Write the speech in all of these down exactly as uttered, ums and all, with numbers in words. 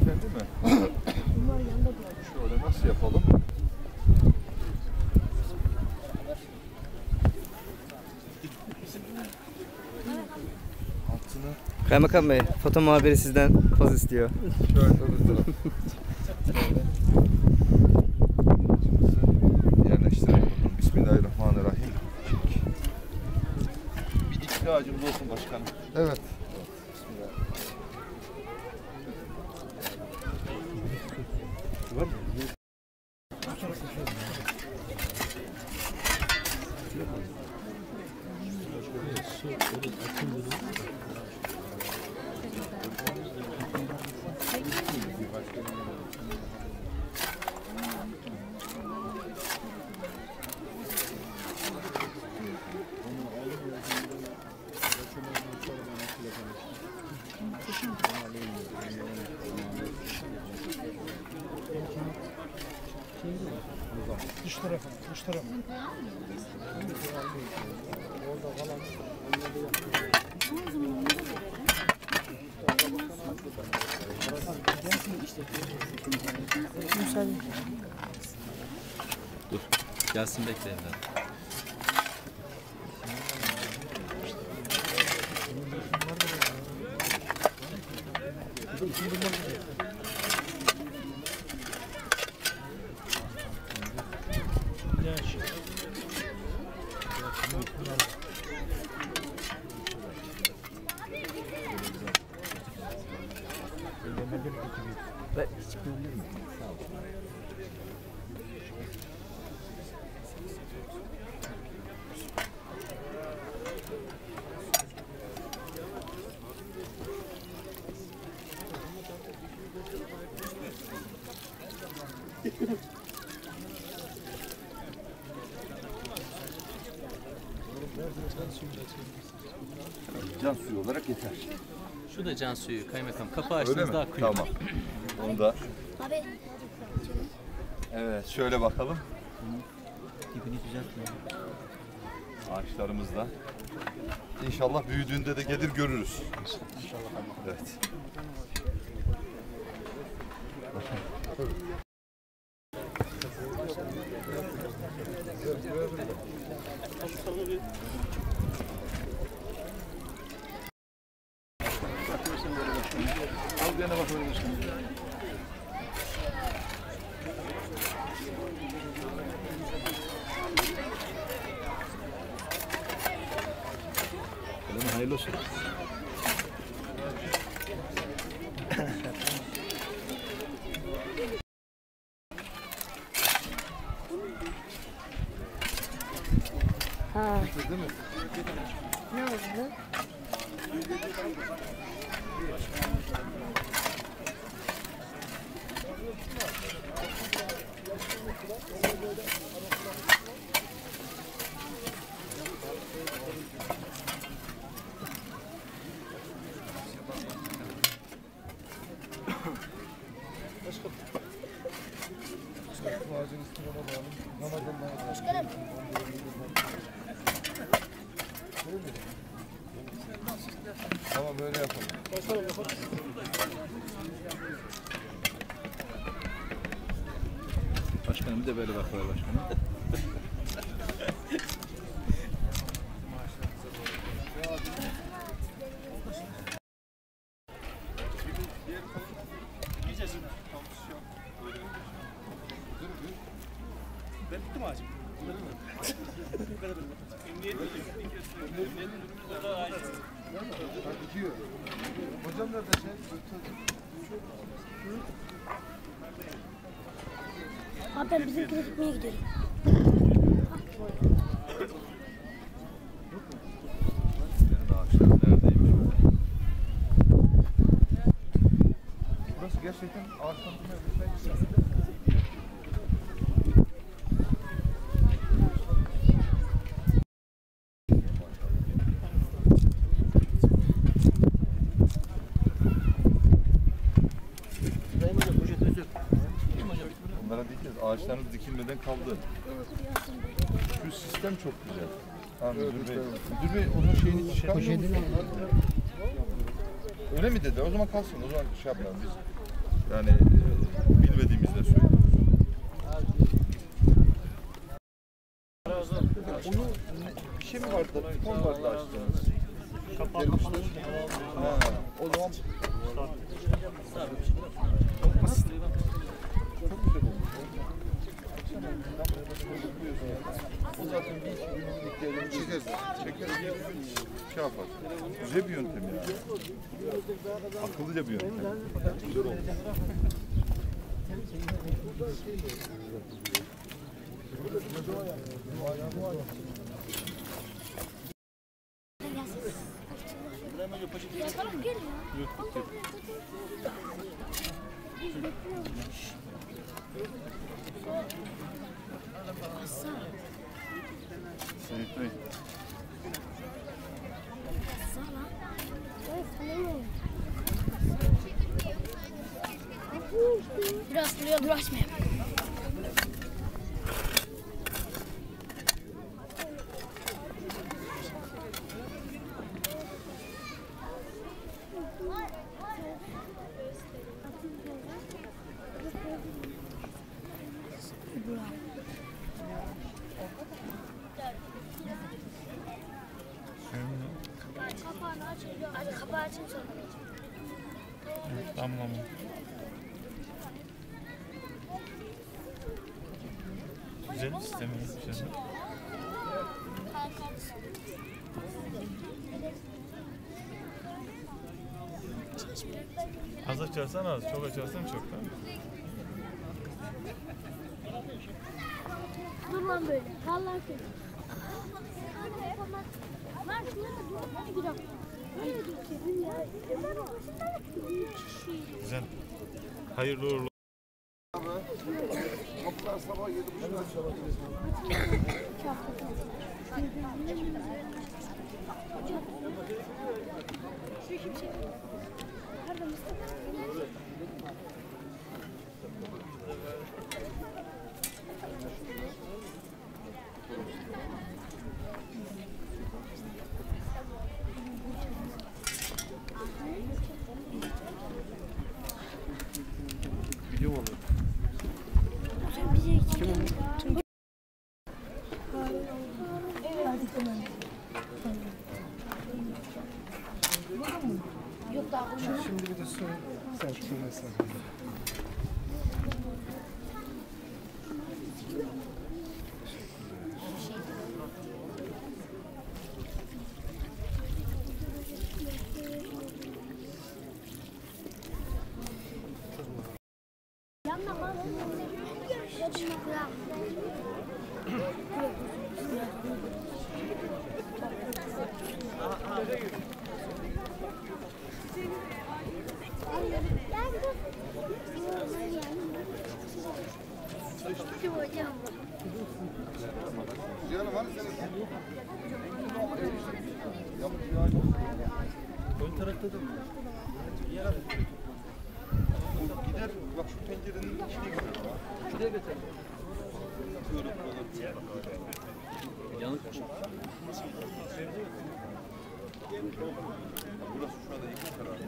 Yeterli mi? Şöyle nasıl yapalım? Altını. Kaymakam Bey, foto muhabiri sizden poz istiyor. Şöyle öbür taraf. Yerleştirelim bakalım. Bismillahirrahmanirrahim. Bir dikili ağacımız olsun başkanım. Evet. Bismillah. Var mı? Dış tarafa, dış tarafa. Orada falan. Dur, gelsin bekle evden. Can suyu olarak yeter. Şu da can suyu kaymakam. Kapağı açtığınızda akıyor. Tamam. Onu da. Evet, şöyle bakalım. Dibini düzeltme. Ağaçlarımız da. İnşallah büyüdüğünde de gelir görürüz. İnşallah. Evet. Al bir yana bakalım başkanım. Hayırlı olsun. Ha. Ne oldu? Tamam böyle yapalım. Başkanım bir de böyle bakıyor başkanım. Ben tuttum ağacım. Bu kadar durma. Emniyet Gidiyor. Hocam nerede şey? Abi ben bizimkine gitmeye gidiyorum. Ağaçlar neredeymiş? Burası gerçekten ağaçtan bir Onlara dikeceğiz. Ağaçlarımız dikilmeden kaldı. Şu sistem çok güzel. Ha, müdür bey. Müdür bey onun şeyini çıkarmıyor musun? Öyle mi dedi? O zaman kalsın. O zaman şey yapmayalım biz. Yani e, bilmediğimizde söylüyoruz. Onu ne, bir şey mi vardı da kupon vardı açtığınız? Vermişler. Ha, o zaman çok basit. Çok güzel olmuş. O zaten bir iki günlük değerini çekeriz. Çekeriz. Şey yapar. Güzel bir yöntem ya. Akıllıca bir yöntem. Güzel olmuş. Yakarak gel ya. Seyit Bey. Biraz buraya uğraşmayalım. Hadi kapağı açın sonra. Tamam. Güzel sistemi. Güzel. Az açarsan az, çok açarsan çok. Tamam. Dur lan böyle. Vallahi seni. Lan şuraya dur. Bir dakika. Güzel. Hayırlı uğurlu. Kapılar sabah yedi buçukta çalar. Video mu oluyor? Sen bize iki kere. Yok daha konuşalım. Şimdi bir de söyle. Sen çiğnesin. Yanma bak. Kim hocam? Canım hani senin ön tarafta da mı? Gider bak şu pencerenin içine gider. Şuraya geçer. Yanık mı? Burası şu anda iki karar.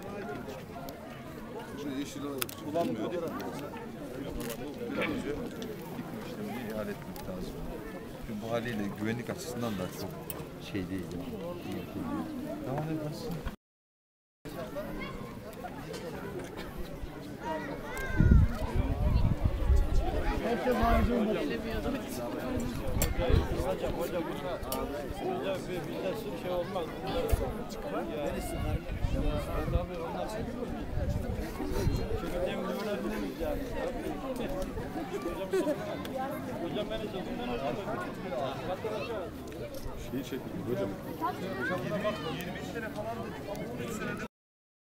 Şu yeşil kullanmıyor değil mi? Bir an önce yıkım işlemini ihale etmek lazım. Çünkü bu haliyle güvenlik açısından da çok şey değil. Tamam yaparsın. Herkes harcıyor. Hocam, hocam, hocam bizde su şey olmaz. Neresi var? Tabii onlar çekeceğim numaralarını mı yani? Hocam beni çekin, ben hocam. Şeyi çekildi hocam. yirmi sene falan dedik. üç senede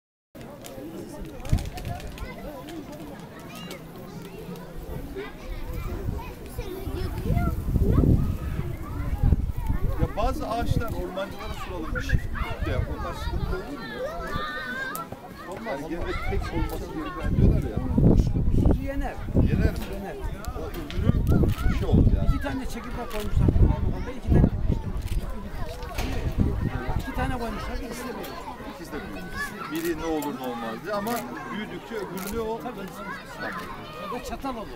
ya bazı ağaçlar ormancılara soralım. Bir çift de yap. Onlar sıkıntı olur mu? Olmaz. Yani tek olması gerekiyor diyorlar ya. Sizi yener. Yener mi? Yener. O öbürü bir şey olur yani. İki tane çekirdek koymuşlar. Kaymakamda iki tane koymuşlar. İki tane koymuşlar. İkisi de böyle. ikisi de büyüdü. Biri ne olur ne olmaz diye ama büyüdükçe öbürünü o... Ya da çatal olur.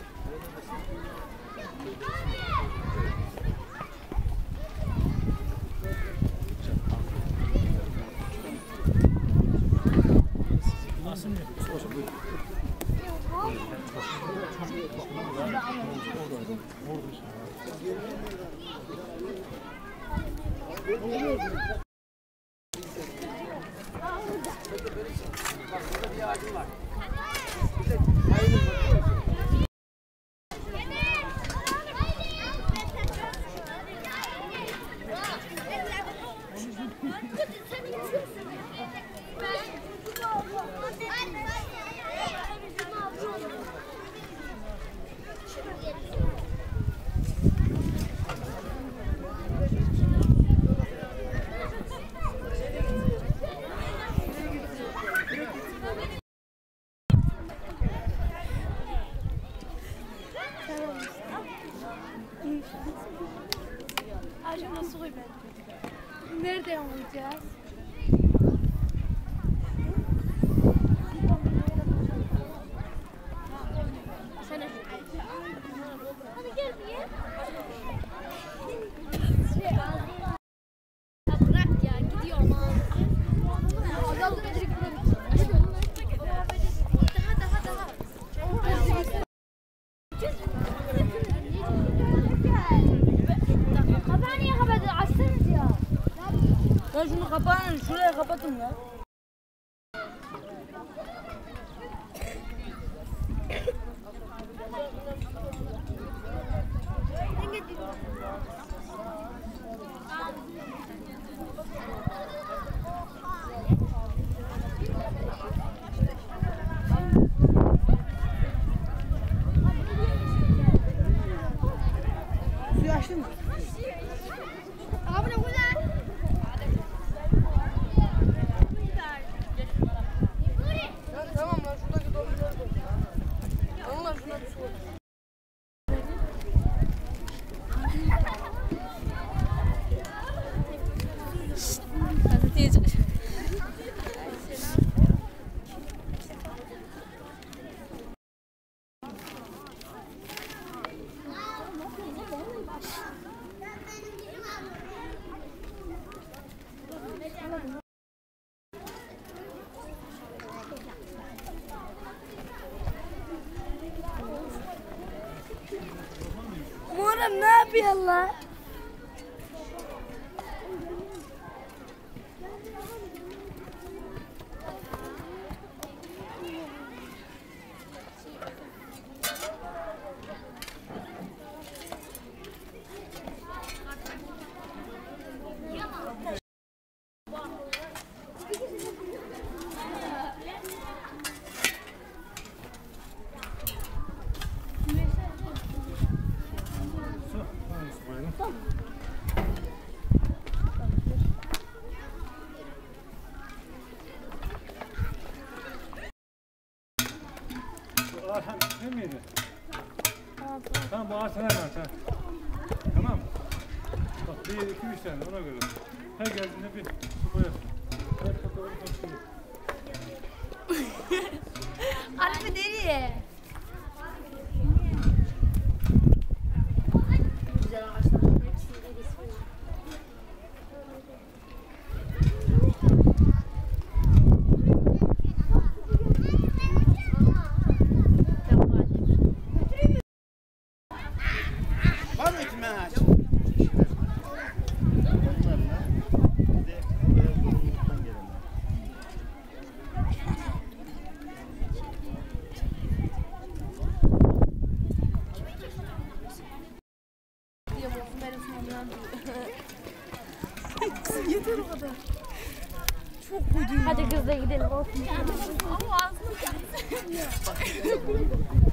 Nasıl mı yapıyorsun? Acaba soy ben. Nerede olacağız? Sana hadi gel bir yer. Bırak ya gidiyorum ha. Azaldı ödülü Daha daha daha. Kapağı niye kapadın? Açsanız ya. Ya şunu kapatın, şuraya kapatın ya. Suyu açtın mı? Abi ne güzel. Ya tamam lan şuradaki dolu gördüm. Allah şuna bir su koy. Muharrem ne yapıyorsun lan? Arhan değil miydi? Tamam bu Arhan'a ver sen. Tamam. Bak bir, iki, üç tane ona göre. Her geldiğinde bir su koyarsın. Her fotoğrafı konuşuyor. Alpi nereye? Var mı ekmeğin aç? Yeter o kadar. Çok koydum. Hadi kızla gidelim. Olsun. Ama ağzını